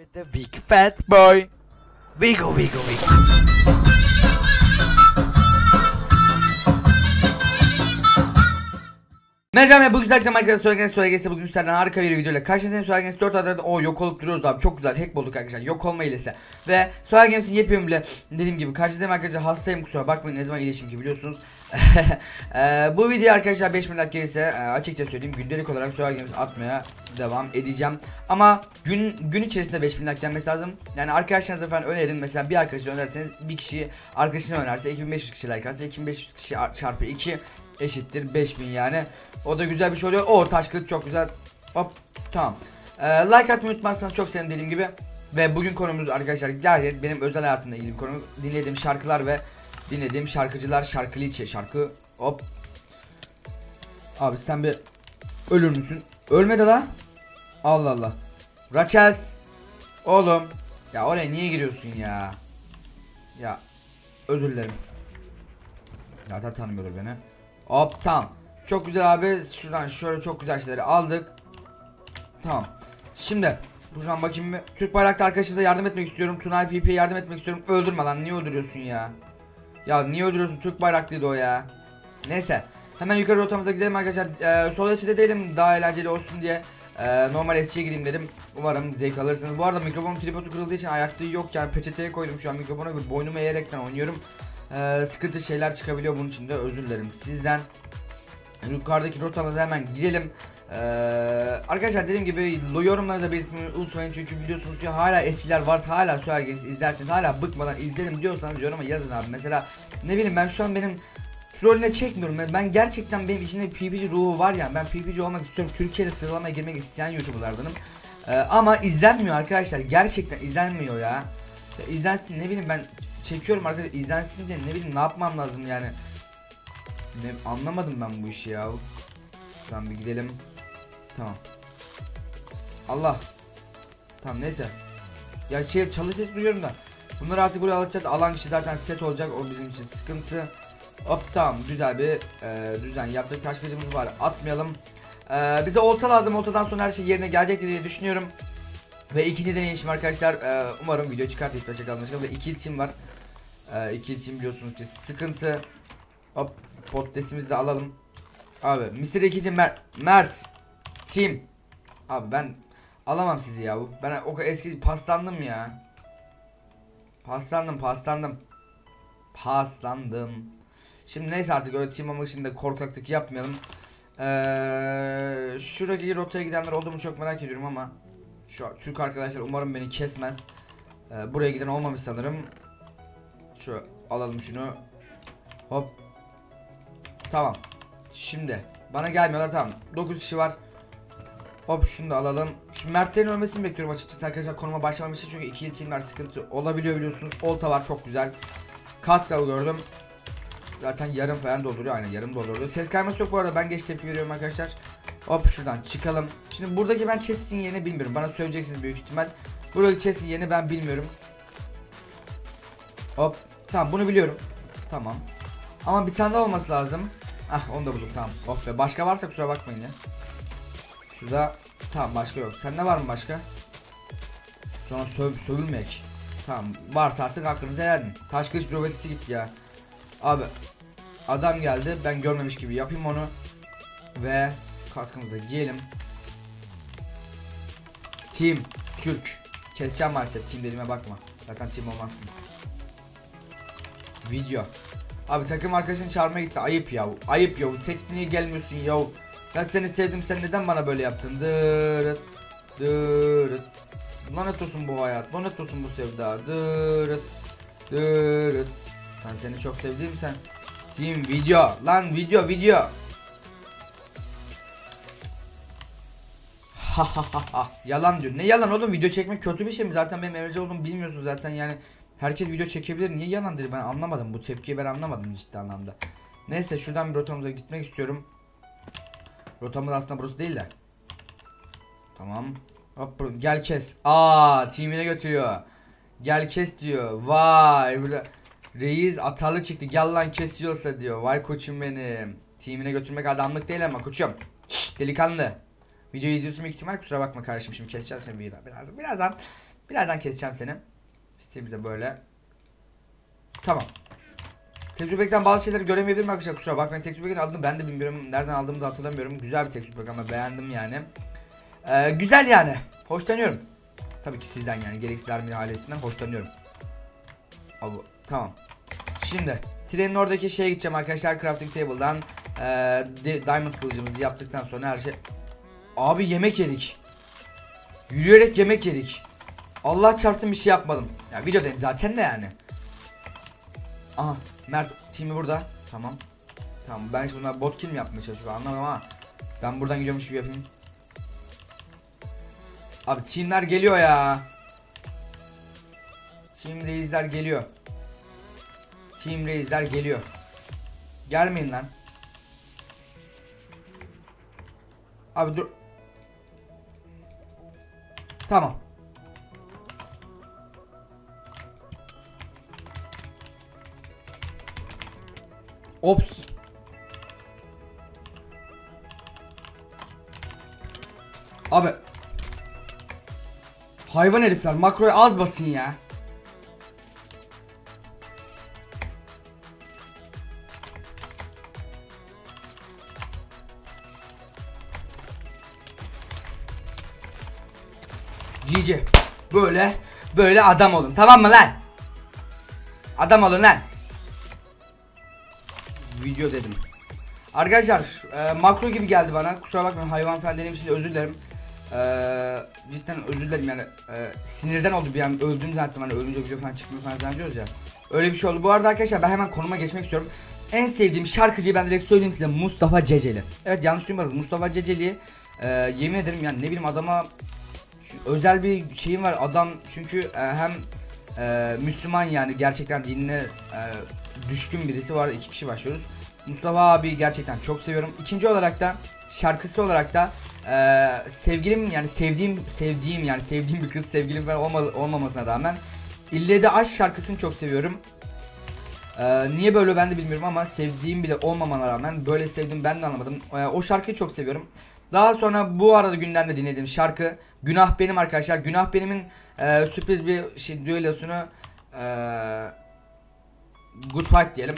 with the big fat boy. Wiggle, wiggle, wiggle. Merhaba, bu güzel akşam arkadaşlar. Söylegenizde bugün sizlerden harika bir videoyla karşınızdayım. Söylegenizde 4 adada yok olup duruyoruz abi. Çok güzel hack bulduk arkadaşlar. Yok olma hilesi. Ve Söylegeniz'in yepyeni bile dediğim gibi karşınızdayım arkadaşlar. Hastayım, kusura bakmayın, ne zaman iyileşim ki biliyorsunuz. Bu video arkadaşlar 5000 like gelirse açıkça söyleyeyim, gündelik olarak Söylegeniz'i atmaya devam edeceğim. Ama gün içerisinde 5000 like gelmesi lazım. Yani arkadaşlarınıza falan önerin. Mesela bir arkadaşı önerseniz, bir kişi arkadaşını önerse 2500 kişi like alsa 2500 kişi çarpı 2 eşittir 5000 yani. O da güzel bir şey oluyor. O taş kılıç çok güzel. Hop, tamam. Like atmayı unutmazsanız çok sevinirim dediğim gibi. Ve bugün konumuz arkadaşlar gayet benim özel hayatımla ilgili bir konu. Dinlediğim şarkılar ve dinlediğim şarkıcılar, şarkı şarkı. Hop. Abi sen bir ölür müsün? Ölmedi la. Allah Allah. Rachels. Oğlum. Ya oraya niye giriyorsun ya? Ya özür dilerim. Zaten tanımıyordur beni. Hop, tamam. Çok güzel abi. Şuradan şöyle çok güzel şeyleri aldık. Tamam. Şimdi buradan bakayım bir. Türk bayraklı arkadaşına yardım etmek istiyorum. Tunay PP'ye yardım etmek istiyorum. Öldürme lan. Niye öldürüyorsun ya? Ya niye öldürüyorsun? Türk bayraklıydı o ya. Neyse. Hemen yukarı rotamıza gidelim arkadaşlar. Sol açıda değilim. Daha eğlenceli olsun diye. Normal SC'ye gireyim dedim. Umarım zevk alırsınız. Bu arada mikrofonun tripodu kırıldığı için ayaklığı yok. Yani peçeteye koydum şu an mikrofonu. Boynumu eğerekten oynuyorum. Sıkıntı şeyler çıkabiliyor, bunun için de özür dilerim sizden. Yukarıdaki rotamıza hemen gidelim. Arkadaşlar dediğim gibi yorumlarınıza belirtmeyi unutmayın, çünkü biliyorsunuz ki hala eskiler var, hala Söylegeniz'i izlersiniz, hala bıkmadan izlerim diyorsanız yoruma yazın abi. Mesela ne bileyim, ben şu an benim trolüne çekmiyorum, ben gerçekten benim içimde PPC ruhu var ya, ben PPC olmak istiyorum, Türkiye'de sıralamaya girmek isteyen YouTuber'lardanım. Ama izlenmiyor arkadaşlar, gerçekten izlenmiyor ya. İzlensin, ne bileyim, ben çekiyorum arkadaşlar, izlensin diye, ne bileyim, ne yapmam lazım yani. Anlamadım ben bu işi ya. Tamam, bir gidelim. Tamam. Allah. Tamam, neyse. Ya çalı ses duyuyorum da. Bunları artık buraya alacağız. Alan kişi zaten set olacak. O bizim için sıkıntı. Hop, tamam, güzel bir düzen yaptık. Taş kılıcımız var. Atmayalım. Bize olta lazım. Oltadan sonra her şey yerine gelecektir diye düşünüyorum. Ve ikinci deneyişim arkadaşlar. Umarım video çıkartıp yapacak almışım. Ve ikili team var. İkili team biliyorsunuz ki sıkıntı. Hop, podcast'imizi de alalım. Abi Mr. 2. Mert Team. Abi ben alamam sizi ya. Ben o kadar eski paslandım ya. Paslandım. Şimdi neyse, artık öyle team olmak için de korkaklık yapmayalım. Şuradaki rotaya gidenler oldu mu çok merak ediyorum ama şu Türk arkadaşlar umarım beni kesmez. Buraya giden olmamış sanırım. Şu alalım şunu. Hop. Tamam. Şimdi bana gelmiyorlar, tamam. 9 kişi var. Hop, şunu da alalım. Şimdi Mertlerin ölmesini bekliyorum açıkçası arkadaşlar, konuma başlamam için, çünkü ikili teamler sıkıntı olabiliyor biliyorsunuz. Olta var, çok güzel. Katkal gördüm. Zaten yarım falan dolduruyor, aynen yarım dolduruyor. Ses kayması yok bu arada, ben geç tepki veriyorum arkadaşlar. Hop, şuradan çıkalım. Şimdi buradaki ben chest'in yerini bilmiyorum. Bana söyleyeceksiniz büyük ihtimal. Buradaki chest'in yerini ben bilmiyorum. Hop, tamam, bunu biliyorum. Tamam. Ama bir tane daha olması lazım. Ah, onu da buldum, tamam. Oh be, başka varsa kusura bakmayın ya. Şurada tamam, başka yok. Sende var mı başka? Sonra sövülmek. Tamam, varsa artık hakkınızı helal edin. Taş kılıç bürokratisi gitti ya. Abi adam geldi, ben görmemiş gibi yapayım onu. Ve kaskımızı da giyelim. Team Türk. Keseceğim maalesef, team dediğime bakma. Zaten team olmazsın. Video. Abi takım arkadaşını çağırmaya gitti, ayıp ya. Ayıp ya, tekniğe gelmiyorsun ya. Ben seni sevdim, sen neden bana böyle yaptın? Dırıt dırıt. Lanet olsun bu hayat, lanet olsun bu sevda. Dırıt dırıt. Ben seni çok sevdim, sen. Team video lan, video. Ha yalan diyor. Ne yalan oğlum, video çekmek kötü bir şey mi? Zaten benim evreci olduğumu bilmiyorsun zaten yani. Herkes video çekebilir, niye yalan dedi, ben anlamadım, bu tepkiyi ben anlamadım ciddi anlamda. Neyse, şuradan bir rotamıza gitmek istiyorum. Rotamız aslında burası değil de. Tamam. Hop, gel kes. Teamine götürüyor. Gel kes diyor. Vay böyle reis atarlı çıktı, gel lan kesiyorsa diyor. Vay koçum benim. Teamine götürmek adamlık değil ama koçum. Şşş, delikanlı. Videoyu izliyorsun büyük ihtimal, kusura bakma kardeşim, şimdi keseceğim seni birazdan. Birazdan keseceğim seni. İşte bir de böyle. Tamam. Tekstür pack'ten bazı şeyleri göremeyebilirim arkadaşlar, kusura bakmayın. Tekstür pack'in adını ben de bilmiyorum. Nereden aldığımı da hatırlamıyorum. Güzel bir tekstür pack ama beğendim yani. Güzel yani. Hoşlanıyorum. Tabii ki sizden yani. Gereksiz Army ailesinden hoşlanıyorum. Abi, tamam. Şimdi trenin oradaki şeye gideceğim arkadaşlar. Crafting table'dan diamond kılıcımızı yaptıktan sonra her şey. Abi yemek yedik. Yürüyerek yemek yedik. Allah çarpsın bir şey yapmadım. Ya videodayım zaten de yani. Aha Mert team'i burada. Tamam. Tamam ben şimdi bunlar bot kill mi yapmaya çalışıyorum anlamadım ama ben buradan gidiyormuş gibi yapayım. Abi teamler geliyor ya. Team reisler geliyor. Team reisler geliyor. Gelmeyin lan. Abi dur. Tamam. Ops. Abi. Hayvan herifler makroya az basın ya. GG. Böyle adam olun, tamam mı lan? Adam olun lan. Video dedim. Arkadaşlar makro gibi geldi bana. Kusura bakmayın, hayvan falan dediğim için de özür dilerim. Cidden özür dilerim yani. Sinirden oldu bir an, öldüğüm zannettim, hani ölünce video falan çıkmıyor falan zannediyoruz ya. Öyle bir şey oldu. Bu arada arkadaşlar ben hemen konuma geçmek istiyorum. En sevdiğim şarkıcıyı ben direkt söyleyeyim size, Mustafa Ceceli. Evet, yanlış duymadınız, Mustafa Ceceli'yi yemin ederim yani, ne bileyim, adama özel bir şeyim var. Adam çünkü hem Müslüman, yani gerçekten dinine düşkün birisi var. 2 kişi başlıyoruz. Mustafa abi gerçekten çok seviyorum. İkinci olarak da şarkısı olarak da sevgilim, yani sevdiğim bir kız, sevgilim falan olmamasına rağmen İlle de Aşk şarkısını çok seviyorum. Niye böyle ben de bilmiyorum ama sevdiğim bile olmamana rağmen böyle sevdim ben de anlamadım. O şarkıyı çok seviyorum. Daha sonra bu arada gündemde dinlediğim şarkı Günah Benim arkadaşlar. Günah Benim'in sürpriz bir şey düellosunu Good Fight diyelim.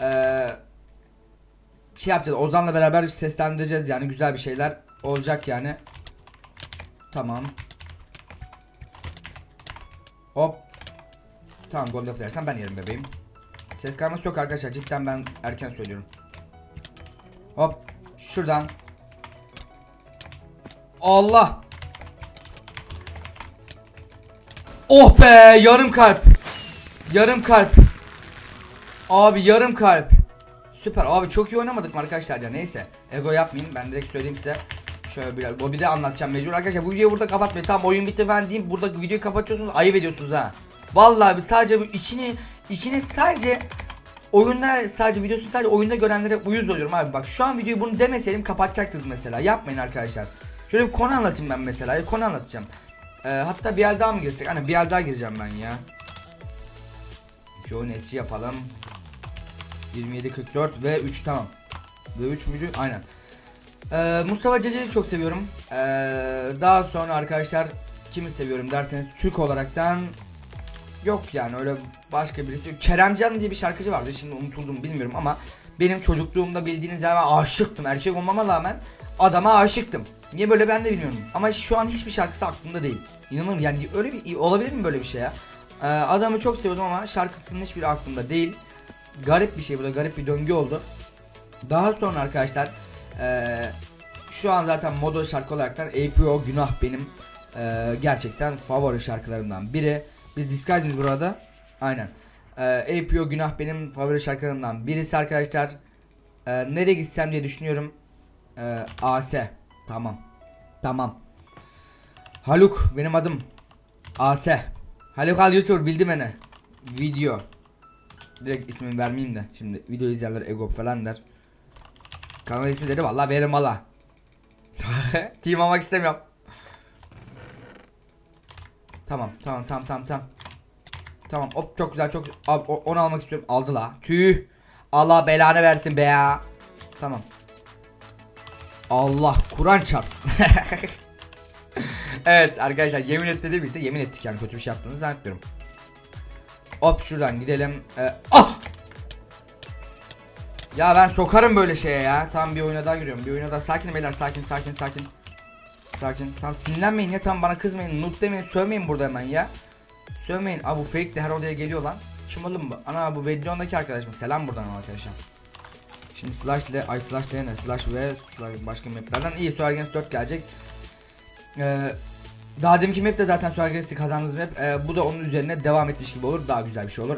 Şey yapacağız, Ozan'la beraber seslendireceğiz yani, güzel bir şeyler olacak yani. Tamam. Hop. Tamam, gol yaparsan ben yerim bebeğim. Ses kayması yok arkadaşlar, cidden ben erken söylüyorum. Hop. Şuradan. Allah. Oh be, yarım kalp. Yarım kalp. Abi yarım kalp. Süper abi, çok iyi oynamadık mı arkadaşlar ya, neyse. Ego yapmayayım, ben direkt söyleyeyim size. Şöyle bir lobide anlatacağım mecbur arkadaşlar. Bu videoyu burada kapatmayın, tamam, oyun bitti ben diyeyim. Burada videoyu kapatıyorsunuz, ayıp ediyorsunuz ha. Vallahi bir sadece bu içini sadece oyunda, sadece videosunu sadece oyunda görenlere uyuz oluyorum abi. Bak şu an videoyu bunu demeseydim kapatacaktınız mesela. Yapmayın arkadaşlar. Şöyle bir konu anlatayım ben mesela. Konu anlatacağım. Hatta bir el daha mı girsek? Hani bir el daha gireceğim ben ya. Joe Nesci yapalım. 27-44 ve 3, tamam. Ve 3 müydü? Aynen. Mustafa Ceceli'yi çok seviyorum. Daha sonra arkadaşlar kimi seviyorum derseniz, Türk olaraktan yok yani öyle başka birisi. Keremcan diye bir şarkıcı vardı, şimdi unutuldum bilmiyorum ama benim çocukluğumda bildiğiniz gibi aşıktım. Erkek olmama rağmen adama aşıktım. Niye böyle ben de bilmiyorum ama şu an hiçbir şarkısı aklımda değil. İnanın yani, öyle bir olabilir mi böyle bir şey ya? Adamı çok seviyordum ama şarkısının hiçbiri aklımda değil. Garip bir şey, bu da garip bir döngü oldu. Daha sonra arkadaşlar şu an zaten modo şarkı olaraktan APO Günah Benim gerçekten favori şarkılarımdan biri. Biz Disguise'miz burada. Aynen. APO Günah Benim favori şarkılarımdan birisi arkadaşlar. Nereye gitsem diye düşünüyorum. AS. Tamam. Tamam. Haluk benim adım. AS. Haluk al YouTube, bildi beni. Video. Direkt ismini vermeyeyim de. Şimdi video izleyenler ego falan der. Kanal ismi dedi, vallahi veririm valla. Team almak istemiyorum. Tamam. Tamam, hop, çok güzel, çok abi, onu almak istiyorum. Aldı la. Tüh. Allah belanı versin be ya. Tamam. Allah Kur'an çarpsın. Evet arkadaşlar, yemin et dediğimizde yemin ettik yani, kötü bir şey yaptığımızı zannetmiyorum. Hop şuradan gidelim. Ah! Ya ben sokarım böyle şeye ya. Tamam, bir oyuna daha giriyorum. Bir oyuna daha. Sakin beyler, sakin. Sakin. Tamam, sinirlenmeyin ya, tamam, bana kızmayın. Nut demeyin, sövmeyin burada hemen ya. Sövmeyin. Aa, bu fake de her odaya geliyor lan. Kim oğlum bu? Ana, bu Bedlion'daki arkadaşım. Selam buradan arkadaşlar. Şimdi slash ile slash ne? Slash ve slash başka maplerden iyi. Survival Games 4 gelecek. Daha deminki map de zaten Survival Games'i kazandığımız map. Bu da onun üzerine devam etmiş gibi olur. Daha güzel bir şey olur.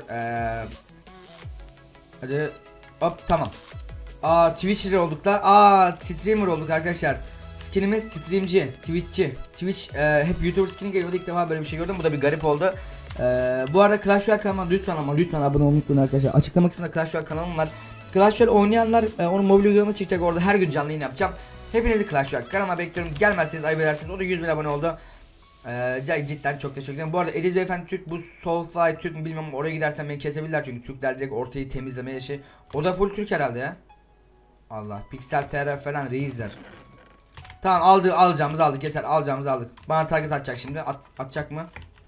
Hadi hop, tamam. Twitcher olduk da. Streamer olduk arkadaşlar. Skinimiz streamci, Twitch'ci. Twitch hep YouTuber skini geliyordu, ilk defa böyle bir şey gördüm. Bu da bir garip oldu. Bu arada Clash Royale kanalıma lütfen abone olmayı unutmayın arkadaşlar. Açıklama kısmında Clash Royale kanalım var. Clash Royale oynayanlar onun mobil uygulaması çıkacak, orada her gün canlı yayın yapacağım. Hepinizi Clash Royale kanalıma bekliyorum. Gelmezseniz ayıp edersiniz. O da 100.000 abone oldu. Cidden çok teşekkür ederim. Bu arada Ediz beyefendi Türk, bu Soulfly Türk mü bilmiyorum, oraya gidersem beni kesebilirler çünkü Türkler direkt ortayı temizlemeye şey. O da full Türk herhalde ya. Allah, Pixel TR falan reisler. Tamam, alacağımızı aldık, yeter, alacağımızı aldık. Bana target atacak şimdi. Atacak mı?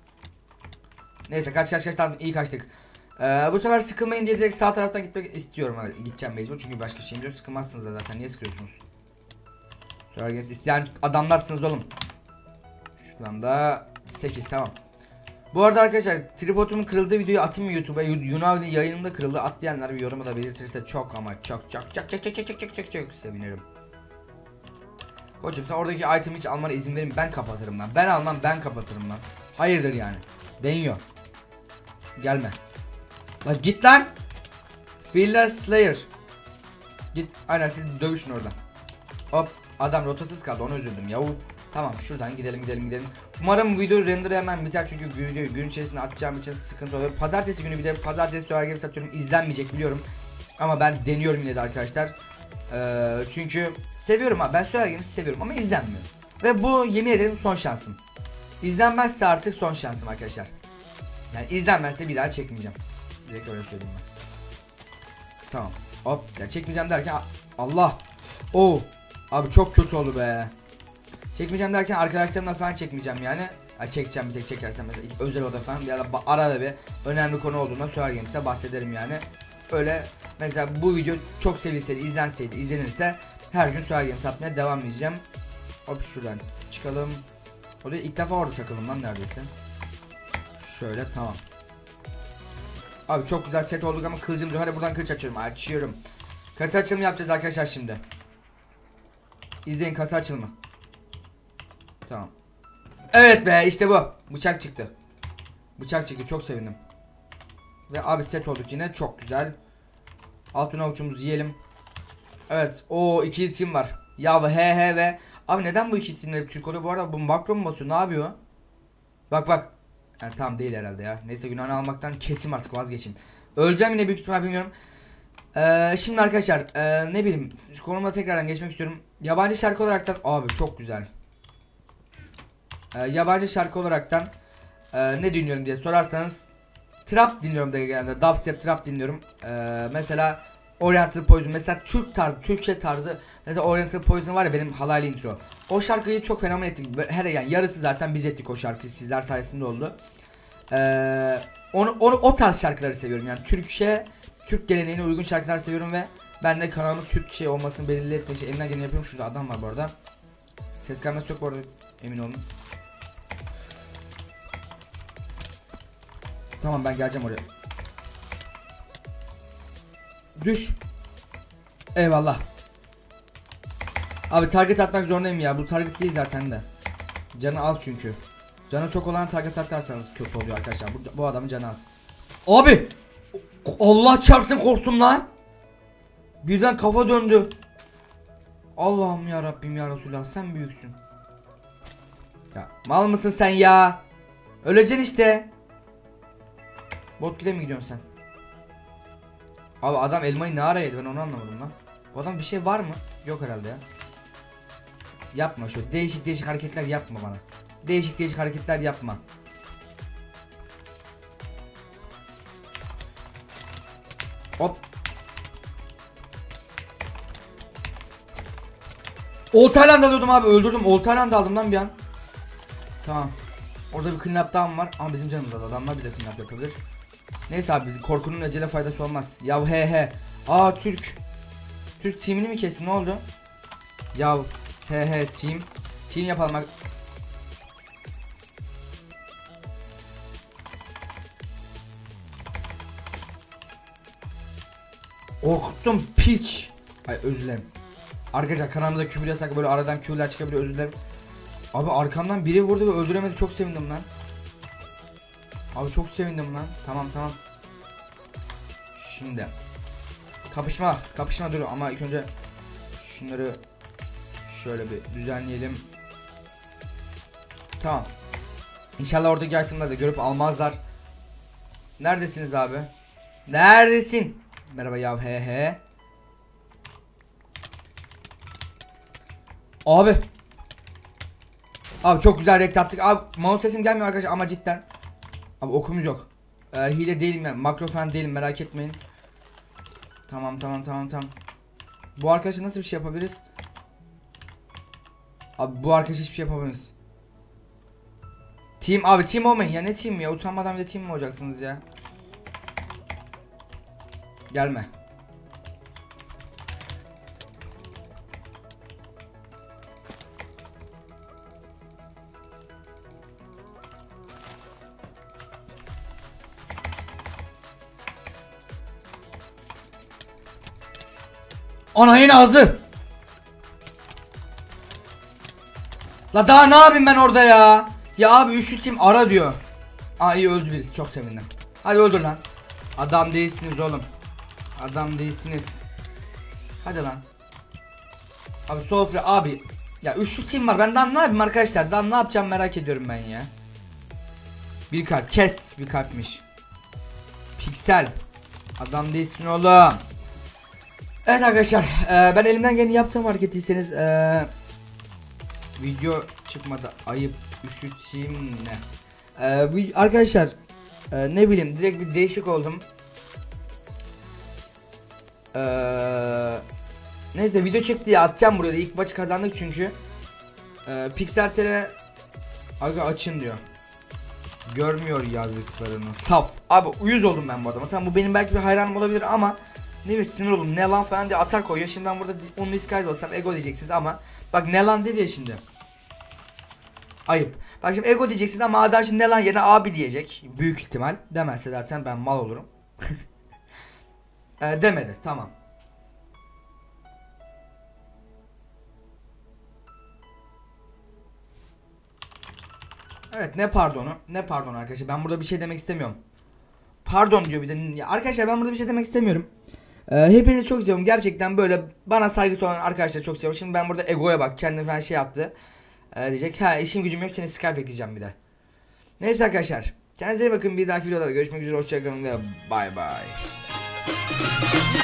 Neyse, kaç tamam, iyi kaçtık. Bu sefer sıkılmayın diye direkt sağ taraftan gitmek istiyorum. Gideceğim mecbur çünkü başka şeyim yok. Sıkılmazsınız da zaten, niye sıkıyorsunuz? Sonra isteyen adamlarsınız oğlum. Şuradan da 8, tamam. Bu arada arkadaşlar, tripodumun kırıldığı videoyu atayım mı YouTube'a? Yunavli yayınımda kırıldı. Atlayanlar bir yoruma da belirtirse çok ama çok sevinirim. Koçum, sen oradaki item hiç almana izin verin, ben kapatırım lan. Ben almam, ben kapatırım lan. Hayırdır yani. Deniyor. Gelme. Lan git lan. Fearless Slayer. Git, aynen, siz dövüşün orada. Hop, adam rotasız kaldı, onu üzüldüm yahu. Tamam, şuradan gidelim. Umarım bu video render'ı hemen biter çünkü videoyu gün içerisinde atacağım için sıkıntı oluyor. Pazartesi günü bir de pazartesi Survival Games atıyorum, izlenmeyecek biliyorum. Ama ben deniyorum yine de arkadaşlar. Çünkü seviyorum ben Survival Games'i seviyorum ama izlenmiyor. Ve bu yemin ederim son şansım. İzlenmezse artık son şansım arkadaşlar. Yani izlenmezse bir daha çekmeyeceğim. Direkt öyle söyleyeyim ben. Tamam. Hop, ya çekmeyeceğim derken Allah. Abi çok kötü oldu be. Çekmeyeceğim derken arkadaşlarımla falan çekmeyeceğim yani. Çekeceğim, bir tek çekersem mesela özel oda falan ya da arada bir önemli konu olduğunda Survival Games'te bahsederim yani. Öyle mesela bu video çok sevilseydi, izlenirse her gün Survival Games atmaya devam edeceğim. Hop, şuradan çıkalım. Oraya ilk defa orada takıldım lan neredeyse. Şöyle, tamam. Abi çok güzel set olduk ama kılıcım diyor. Hadi buradan kılıç açıyorum. Kasa açılımı yapacağız arkadaşlar şimdi. İzleyin kasa açılımı. Tamam. Evet be, işte bu. Bıçak çıktı. Çok sevindim. Ve abi set olduk yine, çok güzel. Altın avuçumuzu yiyelim. Evet, iki itim var. Ya he ve abi neden bu iki itimler hep Türk oluyor? Bu arada bu makro mu basıyor, ne yapıyor? Bak. Yani tam değil herhalde ya. Neyse, günahını almaktan kesim artık, vazgeçeyim. Öleceğim yine büyük ihtimal, bilmiyorum. Şimdi arkadaşlar ne bileyim, şu konuma tekrardan geçmek istiyorum. Yabancı şarkı olaraktan abi çok güzel. Yabancı şarkı olaraktan ne dinliyorum diye sorarsanız trap dinliyorum da genelde, dubstep trap dinliyorum. Mesela Oriental Poison, mesela Türkçe tarzı, mesela Oriental Poison var ya, benim halaylı intro. O şarkıyı çok fenomen ettik. Yani yarısı zaten biz ettik o şarkıyı, sizler sayesinde oldu. O tarz şarkıları seviyorum yani, Türk geleneğine uygun şarkılar seviyorum ve ben de kanalımın Türkçe olmasını belirli etmek için elimden geleni yapıyorum. Şurada adam var bu arada. Ses gelmesi yok bu arada, emin olun. Tamam, ben geleceğim oraya. Düş. Eyvallah. Abi target atmak zorundayım ya. Bu target değil zaten de. Canı az çünkü. Canı çok olan target atarsanız kötü oluyor arkadaşlar. Bu adamın canı az. Abi! Allah çarpsın, korktum lan. Birden kafa döndü. Allah'ım ya Rabbim ya Resulallah, sen büyüksün. Ya mal mısın sen ya? Öleceksin işte. Bot mi gidiyorsun sen? Abi adam elmayı ne ara yedi, ben onu anlamadım lan. Bu adam bir şey var mı? Yok herhalde ya. Yapma şu değişik hareketler yapma bana. Değişik hareketler yapma. Hop. Oltayla alıyordum abi, öldürdüm. Oltayla aldım lan bir an. Tamam. Orada bir clean up down var ama bizim canımızda da adamlar bile clean up yapabilir. Neyse abi bizim korkunun acele faydası olmaz. Ya he. Aa Türk. Türk teamini mi kesin, ne oldu? Ya he team. Team yapalım. Korktum piç. Ay özür dilerim. Arkadaşlar kanalımıza küfür yasak, böyle aradan küfürler çıkabiliyor, özür dilerim. Abi arkamdan biri vurdu ve öldüremedi, çok sevindim lan. Abi çok sevindim lan. Tamam. Şimdi kapışma dur ama ilk önce şunları şöyle bir düzenleyelim. Tamam. İnşallah oradaki itemleri de görüp almazlar. Neredesiniz abi? Neredesin? Merhaba ya he. Abi çok güzel rekt attık. Abi mouse sesim gelmiyor arkadaşlar ama cidden. Abi okumuz yok. Hile değilim ben. Makro falan değilim, merak etmeyin. Tamam. Bu arkadaşa nasıl bir şey yapabiliriz? Abi bu arkadaş hiçbir şey yapamayız. Team olmayın ya, ne team ya, utanmadan bir de team mi olacaksınız ya? Gelme. Ana yine hazır. La daha ne yapayım ben orada ya? Ya abi üçlü team ara diyor. Aa iyi, öldü birisi, çok sevindim. Hadi öldür lan. Adam değilsiniz oğlum. Adam değilsiniz. Hadi lan. Abi sofra abi. Ya üçlü team var, ben daha ne yapayım arkadaşlar? Daha ne yapacağım merak ediyorum ben ya. Bir kalp kes, bir kalpmiş. Piksel. Adam değilsin oğlum. Evet arkadaşlar, ben elimden geleni yaptığım hareketiyseniz video çıkmadı, ayıp, üşüteyim ne? Arkadaşlar ne bileyim, direkt bir değişik oldum. Neyse video çıktı ya, atacağım buraya da, ilk maçı kazandık çünkü. Pixel aga açın diyor. Görmüyor yazdıklarını. Saf. Abi uyuz oldum ben bu adama. Tamam bu benim belki bir hayranım olabilir ama ne bileyim sinir oldum. Ne lan falan diye atar koyuyor. Şimdi ben burada onun disguise olsam ego diyeceksiniz ama bak ne lan dedi ya şimdi. Ayıp. Bak şimdi ego diyeceksiniz ama adam şimdi ne lan yerine abi diyecek. Büyük ihtimal. Demezse zaten ben mal olurum. Demedi. Tamam. Evet, ne pardon arkadaşlar, ben burada bir şey demek istemiyorum. Pardon diyor bir de ya, arkadaşlar ben burada bir şey demek istemiyorum. Hepinizi çok seviyorum gerçekten, böyle bana saygısı olan arkadaşlar çok seviyorum. Şimdi ben burada egoya bak, kendine falan şey yaptı. Diyecek ha işim gücüm yok, seni Skype ekleyeceğim bir de. Neyse arkadaşlar, kendinize iyi bakın, bir dahaki videoda görüşmek üzere, hoşçakalın ve bay bay.